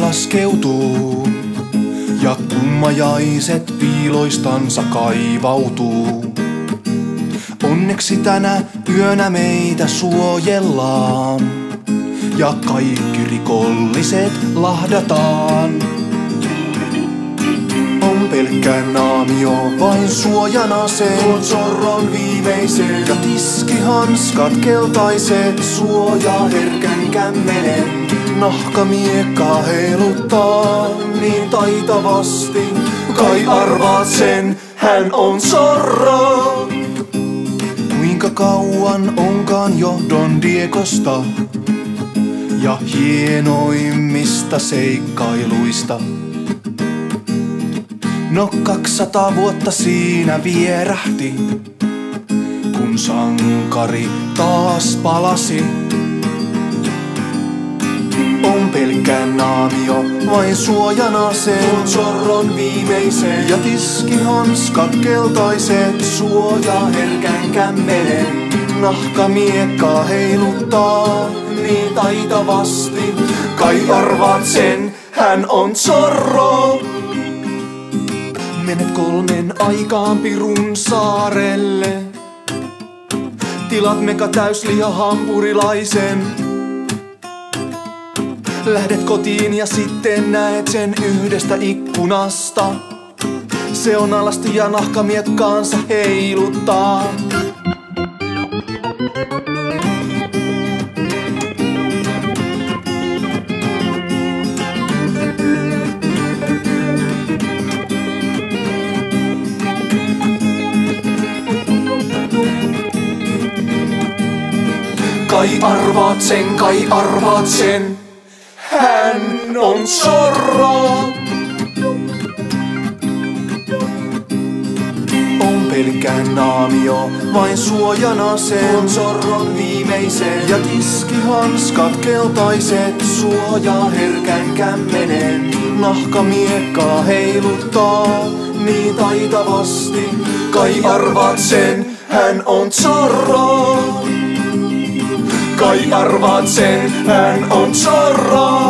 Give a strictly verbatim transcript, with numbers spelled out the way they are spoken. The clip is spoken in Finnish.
laskeutuu ja kummajaiset piiloistansa kaivautuu. Onneksi tänä yönä meitä suojellaan ja kaikki rikolliset lahdataan. On pelkkä naamio, vain suojana se, tuon Zorron viimeisen. Ja tiskihanskat keltaiset, suojaa herkän kämmenen. Nahkamiekkaa heiluttaa niin taitavasti, kai arvaat sen, hän on Zorro. Kuinka kauan onkaan jo Don Diegosta ja hienoimmista seikkailuista? No kaksisataa vuotta siinä vierähti, kun sankari taas palasi. On pelkkä naamio, vain suojana se, tuon Zorron viimeisen. Ja tiskihanskat keltaiset, suojaa herkän kämmenen. Nahkamiekkaa heiluttaa niin taitavasti, kai arvaat sen, hän on Zorro. Menet kolmen aikaan Pirun saarelle, tilat mega täysliha hampurilaisen. Lähdet kotiin ja sitten näet sen yhdestä ikkunasta. Se on alasti ja nahkamiekkaansa heiluttaa. Kai arvaat sen, kai arvaat sen, hän on Zorro. On pelkkä naamio, vain suojana se, tuon Zorron viimeisen. Ja tiskihanskat keltaiset, suojaa herkän kämmenen. Nahkamiekkaa heiluttaa niin taitavasti, kai arvaat sen, hän on Zorro. Kai arvaat sen, hän on Zorro.